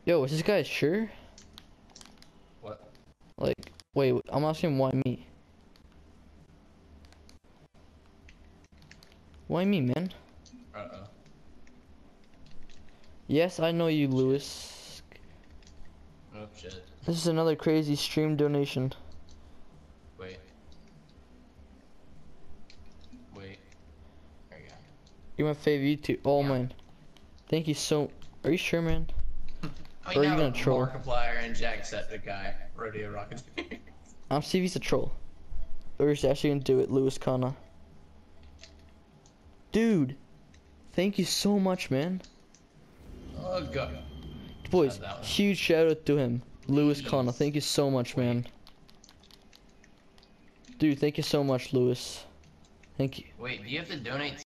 Yo, is this guy sure? What? Like, wait, I'm asking why me? Why me, man? Uh-oh. Yes, I know you, Lewis. Oh, shit. This is another crazy stream donation. Wait. Wait. There you go. You're my favorite YouTube. Oh, Yeah. man. Thank you so... Are you sure, man? I Or are you know gonna troll? Markiplier and Jacksepticeye. Rodeo Rockets. I'm see if he's a troll. Or he's actually gonna do it, Lewis Kana. Dude! Thank you so much, man. Oh, God. Boys, That one. huge shout out to him. Lewis Kana, Jeez. thank you so much, man. Dude, thank you so much, Lewis. Thank you. Wait, do you have to donate